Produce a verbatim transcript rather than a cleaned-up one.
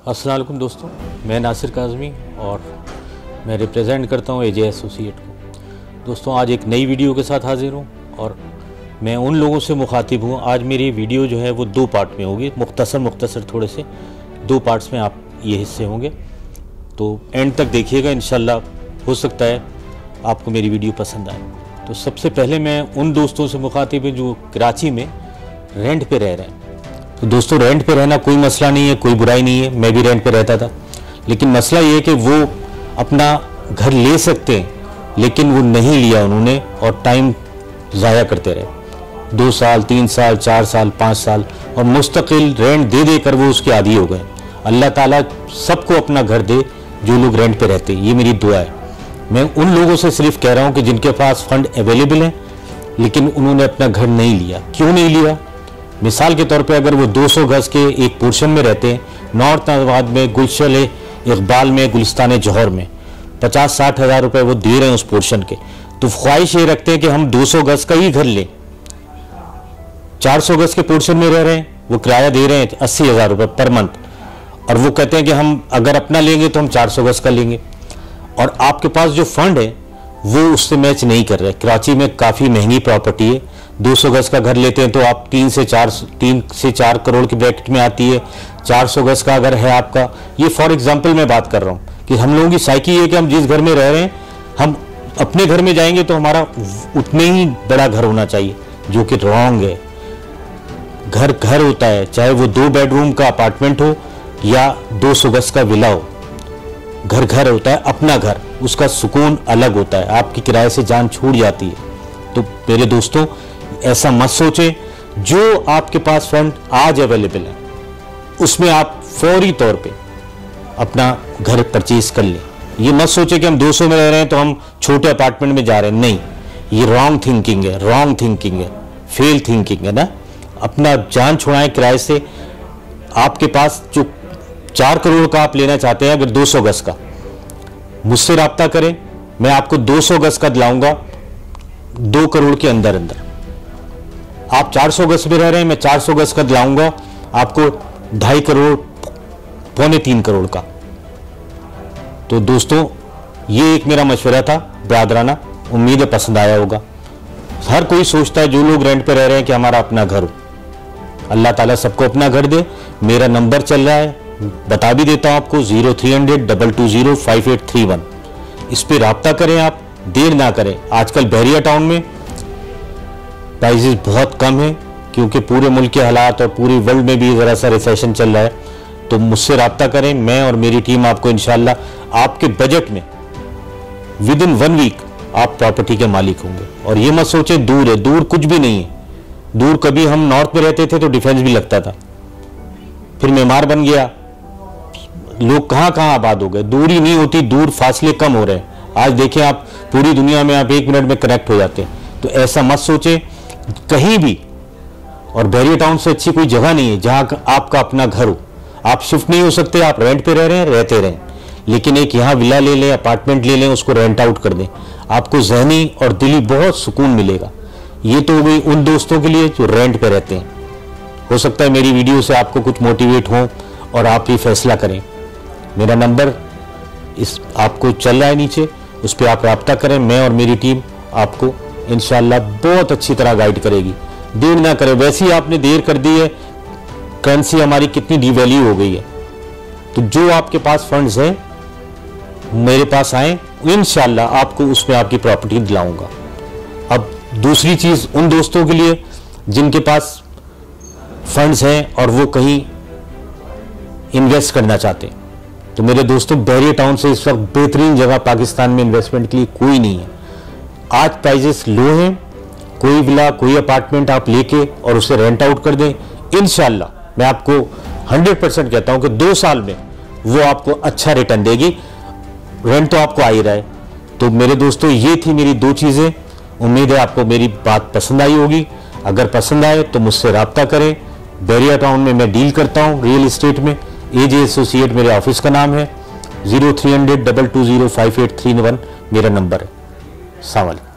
अस्सलाम वालेकुम दोस्तों, मैं नासिर काज़मी और मैं रिप्रेजेंट करता हूँ एजे एसोसिएट को। दोस्तों आज एक नई वीडियो के साथ हाजिर हूँ और मैं उन लोगों से मुखातिब हूँ। आज मेरी वीडियो जो है वो दो पार्ट में होगी, मुख्तसर मुख्तसर थोड़े से दो पार्ट्स में आप ये हिस्से होंगे, तो एंड तक देखिएगा। इंशाल्लाह हो सकता है आपको मेरी वीडियो पसंद आए। तो सबसे पहले मैं उन दोस्तों से मुखातिब हूँ जो कराची में रेंट पे रह रहे हैं। तो दोस्तों रेंट पे रहना कोई मसला नहीं है, कोई बुराई नहीं है, मैं भी रेंट पे रहता था। लेकिन मसला ये है कि वो अपना घर ले सकते हैं लेकिन वो नहीं लिया उन्होंने और टाइम ज़ाया करते रहे। दो साल तीन साल चार साल पाँच साल और मुस्तकिल रेंट दे दे कर वो उसके आदी हो गए। अल्लाह ताला सबको अपना घर दे जो लोग रेंट पे रहते हैं, ये मेरी दुआ है। मैं उन लोगों से सिर्फ कह रहा हूँ कि जिनके पास फंड अवेलेबल है लेकिन उन्होंने अपना घर नहीं लिया। क्यों नहीं लिया? मिसाल के तौर पे अगर वो दो सौ गज के एक पोर्शन में रहते हैं, नॉर्थ नाबाद में, गुलशन इकबाल में, गुलिस्तान जौहर में, पचास साठ हज़ार रुपये वो दे रहे हैं उस पोर्शन के, तो ख्वाहिश ये रखते हैं कि हम दो सौ गज का ही घर लें। चार सौ गज के पोर्शन में रह रहे हैं, वो किराया दे रहे हैं अस्सी हज़ार रुपये पर मंथ, और वो कहते हैं कि हम अगर अपना लेंगे तो हम चार सौ गज का लेंगे। और आपके पास जो फंड है वो उससे मैच नहीं कर रहे। कराची में काफ़ी महंगी प्रॉपर्टी है, दो सौ गज का घर लेते हैं तो आप तीन से चार तीन से चार करोड़ की ब्रैकेट में आती है। चार सौ गज का अगर है आपका, ये फॉर एग्जांपल मैं बात कर रहा हूँ कि हम लोगों की साइकी है कि हम जिस घर में रह रहे हैं हम अपने घर में जाएंगे तो हमारा उतने ही बड़ा घर होना चाहिए, जो कि रॉन्ग है। घर घर होता है, चाहे वो दो बेडरूम का अपार्टमेंट हो या दो सौ गज का विला हो। घर घर होता है, अपना घर, उसका सुकून अलग होता है, आपकी किराए से जान छूट जाती है। तो मेरे दोस्तों ऐसा मत सोचें। जो आपके पास फंड आज अवेलेबल है उसमें आप फौरी तौर पे अपना घर परचेज कर लें। ये मत सोचें कि हम दो सौ में रह रहे हैं तो हम छोटे अपार्टमेंट में जा रहे हैं। नहीं, ये रॉन्ग थिंकिंग है, रॉन्ग थिंकिंग है, फेल थिंकिंग है ना। अपना जान छुड़ाएं किराए से। आपके पास जो चार करोड़ का आप लेना चाहते हैं, अगर दो सौ गज का, मुझसे रब्ता करें, मैं आपको दो सौ गज का दिलाऊंगा दो करोड़ के अंदर अंदर। आप चार सौ गज में रह रहे हैं, मैं चार सौ गज का दिलाऊंगा आपको ढाई करोड़ पौने तीन करोड़ का। तो दोस्तों ये एक मेरा मशवरा था ब्रादराना, उम्मीद है पसंद आया होगा। हर कोई सोचता है, जो लोग रेंट पे रह रहे हैं, कि हमारा अपना घर हो। अल्लाह ताला सबको अपना घर दे। मेरा नंबर चल रहा है, बता भी देता हूं आपको, zero three hundred double two zero five eight three one. इस पर रब्ता करें, आप देर ना करें। आजकल बहरिया टाउन में प्राइजेस बहुत कम है क्योंकि पूरे मुल्क के हालात और पूरी वर्ल्ड में भी ज़रा सा रिसेशन चल रहा है। तो मुझसे रब्ता करें, मैं और मेरी टीम आपको इंशाल्लाह आपके बजट में विद इन वन वीक आप प्रॉपर्टी के मालिक होंगे। और ये मत सोचें दूर है, दूर कुछ भी नहीं है। दूर कभी हम नॉर्थ में रहते थे तो डिफेंस भी लगता था, फिर मेमार बन गया, लोग कहाँ कहाँ आबाद हो गए। दूरी नहीं होती, दूर फासले कम हो रहे हैं। आज देखें आप पूरी दुनिया में आप एक मिनट में कनेक्ट हो जाते हैं। तो ऐसा मत सोचें कहीं भी। और बहरिया टाउन से अच्छी कोई जगह नहीं है जहां आपका अपना घर हो। आप शिफ्ट नहीं हो सकते, आप रेंट पे रह रहे हैं, रहते रहें, लेकिन एक यहाँ विला ले लें, अपार्टमेंट ले लें, उसको रेंट आउट कर दें, आपको जहनी और दिली बहुत सुकून मिलेगा। ये तो हो गई उन दोस्तों के लिए जो रेंट पे रहते हैं। हो सकता है मेरी वीडियो से आपको कुछ मोटिवेट हो और आप ये फैसला करें। मेरा नंबर इस आपको चल रहा है नीचे, उस पर आप रब्ता करें। मैं और मेरी टीम आपको इंशाल्लाह बहुत अच्छी तरह गाइड करेगी। देर ना करें, वैसे ही आपने देर कर दी है, करेंसी हमारी कितनी डिवैल्यू हो गई है। तो जो आपके पास फंड्स हैं मेरे पास आए, इंशाल्लाह आपको उसमें आपकी प्रॉपर्टी दिलाऊंगा। अब दूसरी चीज़ उन दोस्तों के लिए जिनके पास फंड्स हैं और वो कहीं इन्वेस्ट करना चाहते हैं, तो मेरे दोस्तों बहरिया टाउन से इस वक्त बेहतरीन जगह पाकिस्तान में इन्वेस्टमेंट के लिए कोई नहीं है। आज प्राइजेस लो हैं, कोई विला कोई अपार्टमेंट आप लेके और उसे रेंट आउट कर दें, इंशाल्लाह मैं आपको हंड्रेड परसेंट कहता हूं कि दो साल में वो आपको अच्छा रिटर्न देगी। रेंट तो आपको आ ही रहा है। तो मेरे दोस्तों ये थी मेरी दो चीज़ें। उम्मीद है आपको मेरी बात पसंद आई होगी। अगर पसंद आए तो मुझसे रब्ता करें। बहरिया टाउन में मैं डील करता हूँ रियल इस्टेट में। एजे एसोसिएट मेरे ऑफिस का नाम है। Zero three hundred double two zero five eight three one मेरा नंबर है। अस्सलाम वालेकुम।